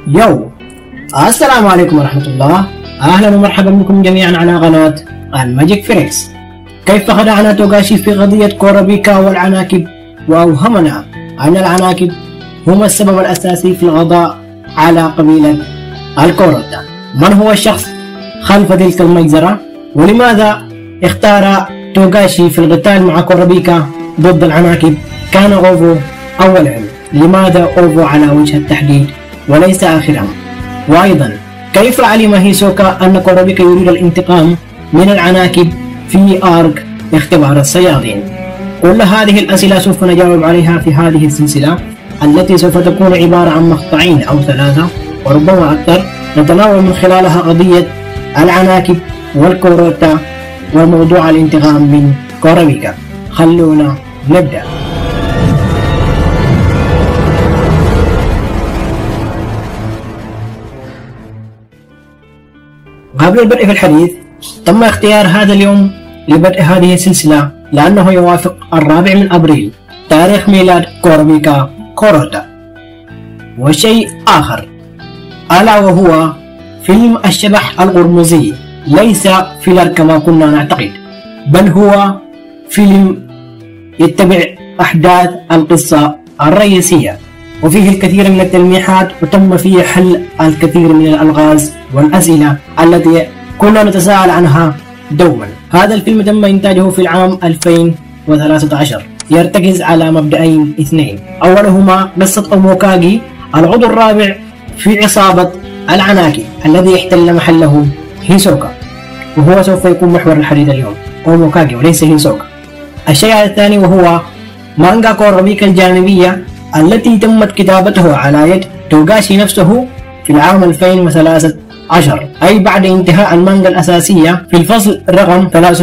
يو السلام عليكم ورحمة الله. أهلا ومرحبا بكم جميعا على قناة الماجيك فريكس. كيف خدعنا توغاشي في قضية كورابيكا والعناكب وأوهمنا أن العناكب هم السبب الأساسي في القضاء على قبيلة الكوروتا؟ من هو الشخص خلف تلك المجزرة؟ ولماذا اختار توغاشي في القتال مع كورابيكا ضد العناكب؟ كان أوفو أولا؟ لماذا أوفو على وجه التحديد وليس آخرا؟ وأيضا كيف علم هيسوكا أن كورابيكا يريد الانتقام من العناكب في آرك اختبار الصيادين؟ كل هذه الأسئلة سوف نجاوب عليها في هذه السلسلة التي سوف تكون عبارة عن مقطعين أو ثلاثة وربما أكثر، نتناول من خلالها قضية العناكب والكوروتا وموضوع الانتقام من كورابيكا. خلونا نبدأ. قبل البدء في الحديث، تم اختيار هذا اليوم لبدء هذه السلسلة لأنه يوافق 4 من أبريل تاريخ ميلاد كورابيكا كوروتا. وشيء آخر ألا وهو فيلم الشبح القرمزي، ليس فيلر كما كنا نعتقد، بل هو فيلم يتبع أحداث القصة الرئيسية، وفيه الكثير من التلميحات وتم فيه حل الكثير من الألغاز والأسئلة التي كنا نتساءل عنها دوما. هذا الفيلم تم إنتاجه في العام 2013، يرتكز على مبدأين اثنين: أولهما قصة أوموكاغي العضو الرابع في عصابة العناكب الذي احتل محله هيسوكا، وهو سوف يكون محور الحديث اليوم، أوموكاغي وليس هيسوكا. الشيء الثاني وهو مانغا كورابيكا الجانبية التي تمت كتابته على يد توغاشي نفسه في العام 2013، أي بعد انتهاء المانجا الأساسية في الفصل رقم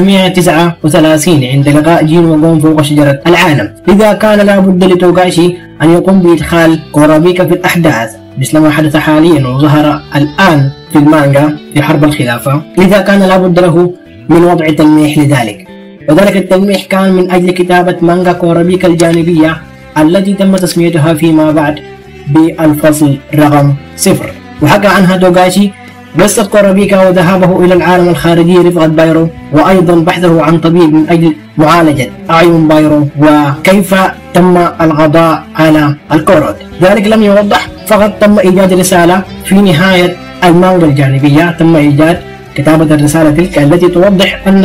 339 عند لقاء جين وغون فوق شجرة العالم. لذا كان لابد لتوغاشي أن يقوم بإدخال كورابيكا في الأحداث مثل ما حدث حاليا وظهر الآن في المانجا في حرب الخلافة، لذا كان لابد له من وضع تلميح لذلك، وذلك التلميح كان من أجل كتابة مانجا كورابيكا الجانبية التي تم تسميتها فيما بعد بالفصل رقم 0. وحكى عنها توغاشي قصة كورابيكا وذهابه إلى العالم الخارجي رفقة بايرو، وأيضا بحثه عن طبيب من أجل معالجة أعين بايرو، وكيف تم القضاء على الكوروت. ذلك لم يوضح، فقط تم إيجاد رسالة في نهاية المانجا الجانبية، تم إيجاد كتابة الرسالة تلك التي توضح أن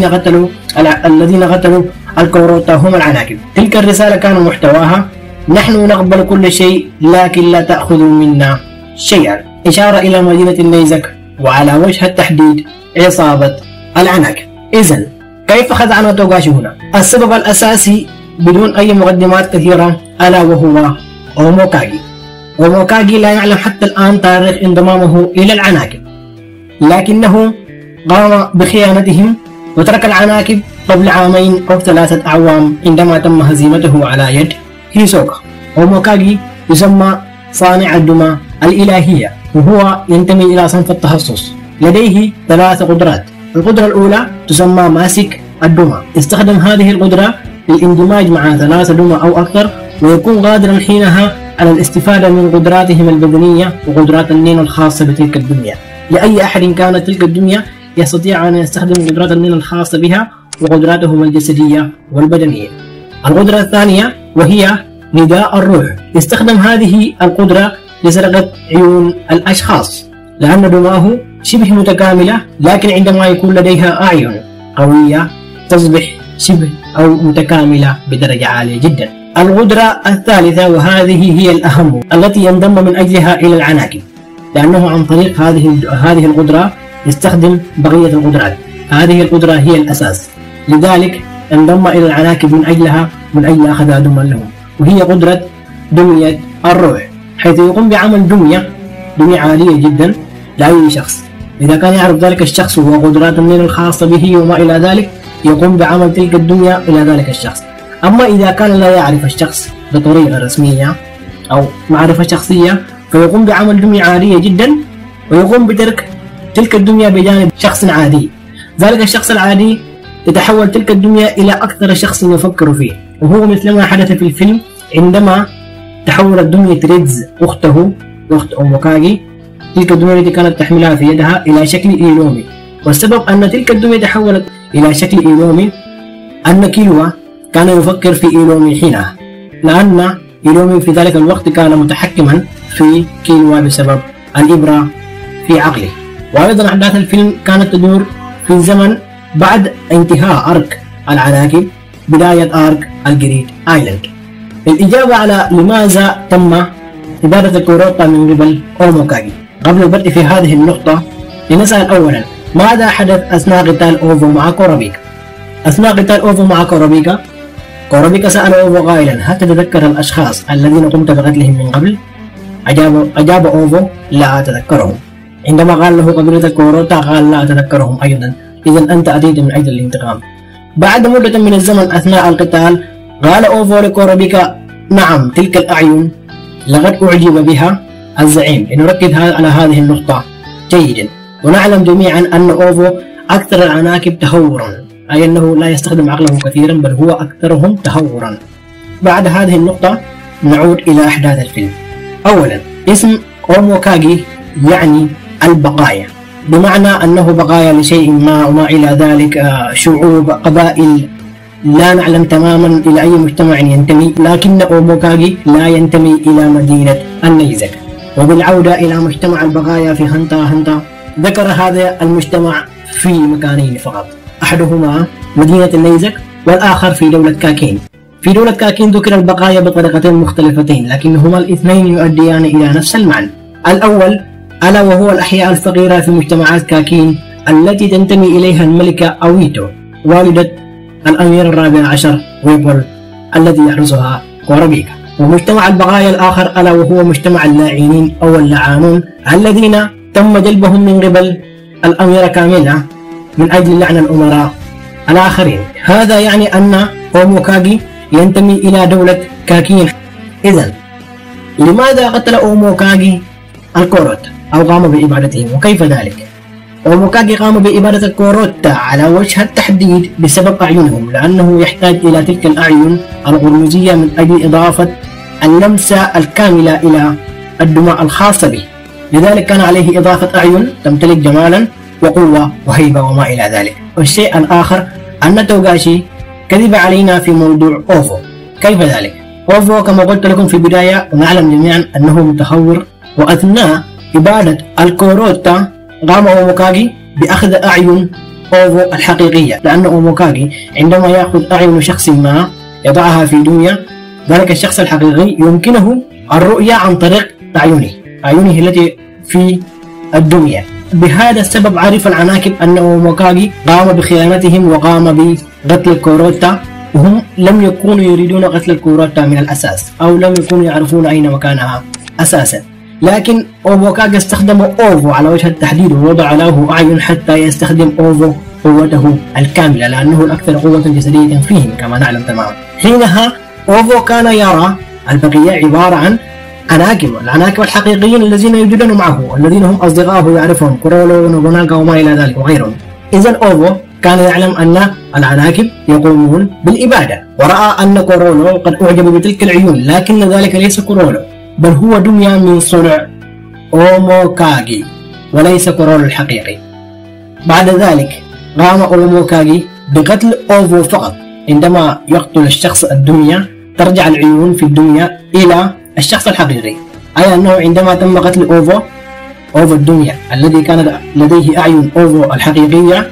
الذين قتلوا الكوروتا هم العناكب. تلك الرسالة كان محتواها: نحن نقبل كل شيء لكن لا تأخذوا منا شيئا، إشارة إلى مدينة النيزك وعلى وجه التحديد عصابة العناكب. إذن كيف خدعنا توغاشي هنا؟ السبب الأساسي بدون أي مقدمات كثيرة ألا وهو أوموكاغي. أوموكاغي لا يعلم حتى الآن تاريخ انضمامه إلى العناكب، لكنه قام بخيانتهم وترك العناكب قبل 2 أو 3 أعوام عندما تم هزيمته على يد هيسوكا. أوموكاغي يسمى صانع الدمى الإلهية، وهو ينتمي إلى صنف التخصص. لديه 3 قدرات. القدرة الأولى تسمى ماسك الدمى، استخدم هذه القدرة للاندماج مع 3 دمى أو أكثر، ويكون قادرا حينها على الاستفادة من قدراتهم البدنية وقدرات النين الخاصة بتلك الدمية. لأي أحد كانت تلك الدمية يستطيع أن يستخدم قدرات النين الخاصة بها وقدراتهم الجسدية والبدنية. القدرة الثانية وهي نداء الروح، يستخدم هذه القدرة لسرقة عيون الأشخاص، لأن دماغه شبه متكاملة، لكن عندما يكون لديها أعين قوية تصبح شبه أو متكاملة بدرجة عالية جدا. القدرة الثالثة وهذه هي الأهم التي ينضم من أجلها إلى العناكب، لأنه عن طريق هذه القدرة يستخدم بقية القدرات. هذه القدرة هي الأساس، لذلك انضم إلى العناكب من أجل أخذ دما لهم، وهي قدرة دمية الروح، حيث يقوم بعمل دمية عالية جدا لأي شخص. إذا كان يعرف ذلك الشخص وقدرات النين الخاصة به وما إلى ذلك، يقوم بعمل تلك الدمية إلى ذلك الشخص. أما إذا كان لا يعرف الشخص بطريقة رسمية أو معرفة شخصية، فيقوم بعمل دمية عالية جدا ويقوم بترك تلك الدمية بجانب شخص عادي. ذلك الشخص العادي تتحول تلك الدمية إلى أكثر شخص يفكر فيه، وهو مثل ما حدث في الفيلم عندما تحولت دمية ريدز أخته أخت أوموكاغي تلك الدمية التي كانت تحملها في يدها إلى شكل إيلومي، والسبب أن تلك الدمية تحولت إلى شكل إيلومي أن كيلوا كان يفكر في إيلومي حينها، لأن إيلومي في ذلك الوقت كان متحكما في كيلوا بسبب الإبرة في عقله. وأيضا أحداث الفيلم كانت تدور في زمن بعد انتهاء أرك العناكب، بداية أرك الجريت آيلاند. الإجابة على لماذا تم إبادة الكوروتا من قبل أوموكاغي، قبل البدء في هذه النقطة لنسأل أولا ماذا حدث أثناء قتال أوفو مع كورابيكا؟ أثناء قتال أوفو مع كورابيكا سأل أوفو قائلا هل تتذكر الأشخاص الذين قمت بقتلهم من قبل؟ أجاب أوفو لا أتذكرهم. عندما قال له قبيلة الكوروتا قال لا أتذكرهم أيضا، إذا أنت أتيت من أجل الانتقام. بعد مدة من الزمن أثناء القتال قال أوفو لكورابيكا نعم تلك الأعين لقد أعجب بها الزعيم. لنركز على هذه النقطة جيدا، ونعلم جميعا أن أوفو أكثر العناكب تهورا، أي أنه لا يستخدم عقله كثيرا بل هو أكثرهم تهورا. بعد هذه النقطة نعود إلى أحداث الفيلم. أولا اسم أوموكاغي يعني البقايا، بمعنى أنه بقايا لشيء ما وما إلى ذلك، شعوب قبائل لا نعلم تماما إلى أي مجتمع ينتمي، لكن أوموكاغي لا ينتمي إلى مدينة النيزك. وبالعودة إلى مجتمع البقايا في هانتا ذكر هذا المجتمع في مكانين فقط، أحدهما مدينة النيزك والآخر في دولة كاكين. في دولة كاكين ذكر البقايا بطريقتين مختلفتين لكنهما الاثنين يؤديان إلى نفس المعنى. الأول ألا وهو الأحياء الفقيرة في مجتمعات كاكين التي تنتمي إليها الملكة أويتو والدة الأمير الرابع عشر ويبول الذي يحرسها كورابيكا. ومجتمع البقايا الآخر ألا وهو مجتمع اللاعينين أو اللعانون الذين تم جلبهم من قبل الأميرة كاميلا من أجل لعن الأمراء الآخرين. هذا يعني أن أوموكاغي ينتمي إلى دولة كاكين. إذن لماذا قتل أوموكاغي الكوروتا أو قام بإبادتهم وكيف ذلك؟ أوموكاغي قام بإبادة الكوروتا على وجه التحديد بسبب أعينهم، لأنه يحتاج إلى تلك الأعين القرمزية من أجل إضافة اللمسة الكاملة إلى الدماء الخاصة به، لذلك كان عليه إضافة أعين تمتلك جمالا وقوة وهيبة وما إلى ذلك. والشيء الآخر أن توغاشي كذب علينا في موضوع أوفو. كيف ذلك؟ أوفو كما قلت لكم في البداية ونعلم جميعا أنه متهور، وأثناء إبادة الكوروتا قام أوموكاغي بأخذ أعين أوفو الحقيقية، لأن أوموكاغي عندما يأخذ أعين شخص ما يضعها في دمية ذلك الشخص الحقيقي يمكنه الرؤية عن طريق أعينه التي في الدمية. بهذا السبب عرف العناكب أن أوموكاغي قام بخيانتهم وقام بقتل الكوروتا، وهم لم يكونوا يريدون قتل الكوروتا من الأساس أو لم يكونوا يعرفون أين مكانها أساسا، لكن أوموكاغي استخدم أوفو على وجه التحديد ووضع له أعين حتى يستخدم أوفو قوته الكاملة، لأنه الأكثر قوة جسدية فيهم كما نعلم تماما. حينها أوفو كان يرى البقية عبارة عن العناكب الحقيقيين الذين يوجدون معه، الذين هم أصدقائه يعرفهم كورولو ونوبوناغا وما إلى ذلك وغيرهم. إذن أوفو كان يعلم أن العناكب يقومون بالإبادة، ورأى أن كورولو قد أعجب بتلك العيون، لكن ذلك ليس كورولو بل هو دمية من صنع أوموكاغي وليس كورولو الحقيقي. بعد ذلك قام أوموكاغي بقتل أوفو فقط. عندما يقتل الشخص الدمية ترجع العيون في الدمية إلى الشخص الحقيقي، أي أنه عندما تم قتل أوفو الدمية الذي كانت لديه أعين أوفو الحقيقية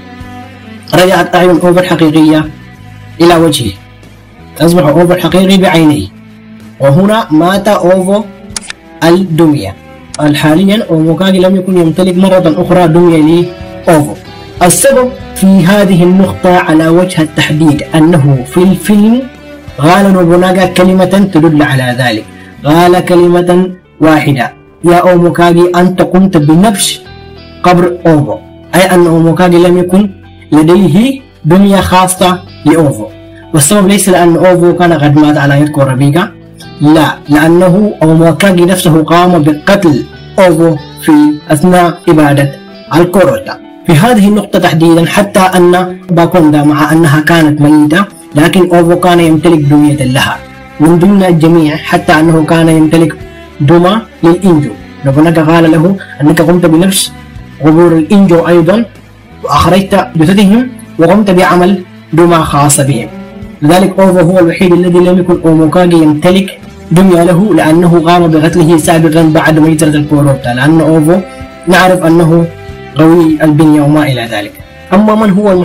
رجعت أعين أوفو الحقيقية إلى وجهه، أصبح أوفو الحقيقي بعينيه، وهنا مات أوفو الدمية. حاليا أوموكاغي لم يكن يمتلك مرة أخرى دمية لأوفو. السبب في هذه النقطة على وجه التحديد أنه في الفيلم قال نوبوناغا كلمة تدل على ذلك، قال كلمة واحدة: يا أوموكاغي أنت قمت بنبش قبر أوفو، أي أن أوموكاغي لم يكن لديه دمية خاصة لأوفو. والسبب ليس لأن أوفو كان قد مات على يد كورابيكا، لا، لأنه أوموكاغي نفسه قام بقتل أوفو في أثناء إبادة الكوروتا. في هذه النقطة تحديدا حتى أن باكوندا مع أنها كانت ميتة لكن أوفو كان يمتلك دمية لها من ضمن الجميع، حتى أنه كان يمتلك دمى للإنجو نوبوناغا قال له أنك قمت بنفس عبور الإنجو أيضا، وأخرجت جثثهم وقمت بعمل دمى خاصة بهم. لذلك أوفو هو الوحيد الذي لم يكن أوموكاجي يمتلك دمية له، لأنه قام بقتله سابقا بعد ميترة الكوروتا، لأن أوفو نعرف أنه قوي البنية وما إلى ذلك. أما من هو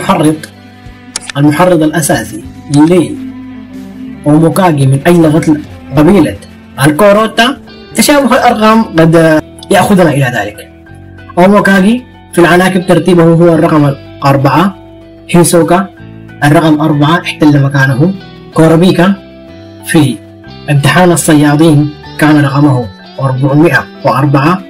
المحرض الأساسي لأوموكاجي من أجل قتل قبيلة الكوروتا، تشابه الأرقام قد يأخذنا إلى ذلك. أوموكاجي في العناكب ترتيبه هو الرقم 4، هيسوكا الرقم 4 احتل مكانه، كورابيكا في امتحان الصيادين كان رقمه 404.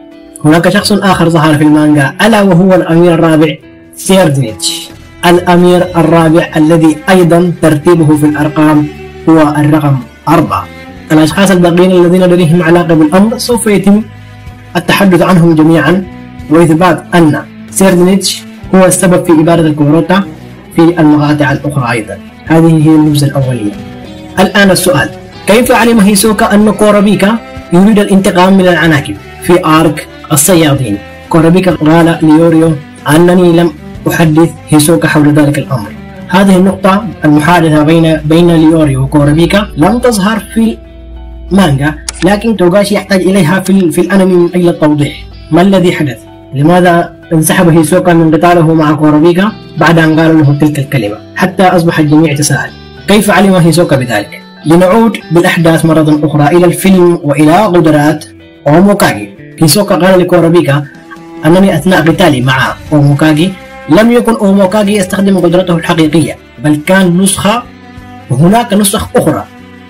هناك شخص آخر ظهر في المانجا ألا وهو الأمير الرابع سيردنيتش، الأمير الرابع الذي أيضا ترتيبه في الأرقام هو الرقم 4. الأشخاص الباقيين الذين لديهم علاقة بالأمر سوف يتم التحدث عنهم جميعا، وإثبات أن سيردنيتش هو السبب في إبادة الكوروتا في المقاطع الأخرى أيضا. هذه هي النبذة الأولية. الآن السؤال: كيف علم هيسوكا أن كورابيكا يريد الانتقام من العناكب في آرك الصيادين؟ كورابيكا قال ليوريو أنني لم أحدث هيسوكا حول ذلك الأمر. هذه النقطة المحادثة بين ليوريو وكورابيكا لم تظهر في المانجا، لكن توغاشي يحتاج إليها في الأنمي من أجل التوضيح. ما الذي حدث؟ لماذا انسحب هيسوكا من قتاله مع كورابيكا بعد أن قالوا له تلك الكلمة؟ حتى أصبح الجميع يتساءل كيف علم هيسوكا بذلك؟ لنعود بالأحداث مرة أخرى إلى الفيلم وإلى قدرات أوموكاجي. هيسوكا قال لكورابيكا أنني أثناء قتالي مع أوموكاجي لم يكن أوموكاجي يستخدم قدرته الحقيقية، بل كان نسخة، وهناك نسخ أخرى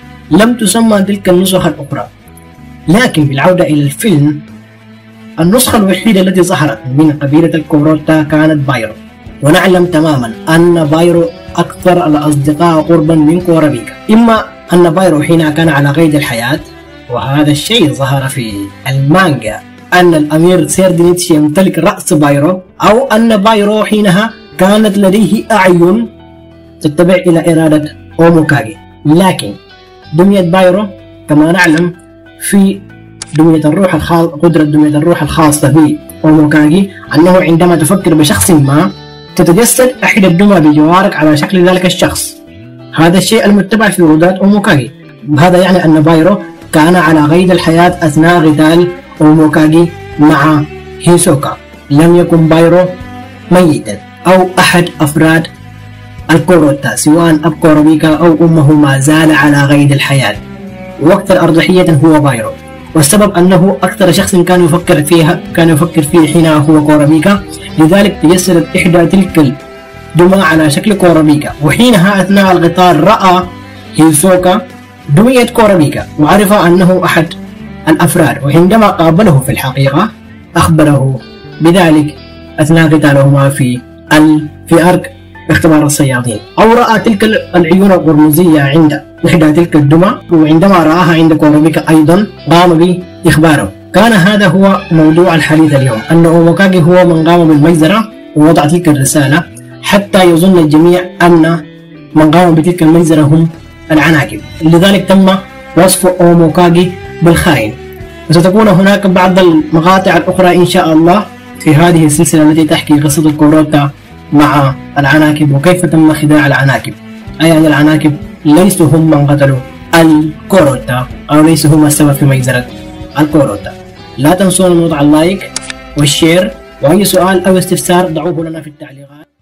لم تسمى تلك النسخة الأخرى. لكن بالعودة إلى الفيلم، النسخة الوحيدة التي ظهرت من قبيلة الكوروتا كانت بايرو، ونعلم تماما أن بايرو أكثر الأصدقاء قربا من كورابيكا. إما أن بايرو حين كان على قيد الحياة، وهذا الشيء ظهر في المانجا أن الأمير سيردنيتش يمتلك رأس بايرو، أو أن بايرو حينها كانت لديه أعين تتبع إلى إرادة أوموكاجي. لكن دمية بايرو كما نعلم في دمية الروح قدرة دمية الروح الخاصة بأوموكاجي أنه عندما تفكر بشخص ما تتجسد إحدى الدمى بجوارك على شكل ذلك الشخص. هذا الشيء المتبع في قدرات أوموكاجي. هذا يعني أن بايرو كان على قيد الحياة أثناء قتال أوموكاجي مع هيسوكا. لم يكن بايرو ميتا أو أحد أفراد الكوروتا، سواء أب كورابيكا أو أمه ما زال على قيد الحياة، وأكثر أرجحية هو بايرو. والسبب أنه أكثر شخص كان يفكر فيه حينها هو كورابيكا، لذلك تجسدت إحدى تلك الدمى على شكل كورابيكا. وحينها أثناء القتال رأى هيسوكا دمية كورابيكا وعرف أنه أحد الأفراد، وعندما قابله في الحقيقة أخبره بذلك أثناء قتالهما في أرك اختبار الصيادين. أو رأى تلك العيون القرمزية عند إحدى تلك الدمى، وعندما رآها عند كورابيكا أيضا قام بإخباره. كان هذا هو موضوع الحديث اليوم، أن أوموكاجي هو من قام بالمجزرة ووضع تلك الرسالة حتى يظن الجميع أن من قام بتلك المجزرة هم العناكب. لذلك تم وصف أوموكاجي بالخائن. وستكون هناك بعض المقاطع الأخرى إن شاء الله في هذه السلسلة التي تحكي قصة الكوروتا مع العناكب وكيف تم خداع العناكب، أي أن العناكب ليسوا هم من قتلوا الكوروتا أو ليسوا هم السبب في مجزرة الكوروتا. لا تنسون وضع اللايك والشير، وأي سؤال أو استفسار ضعوه لنا في التعليقات.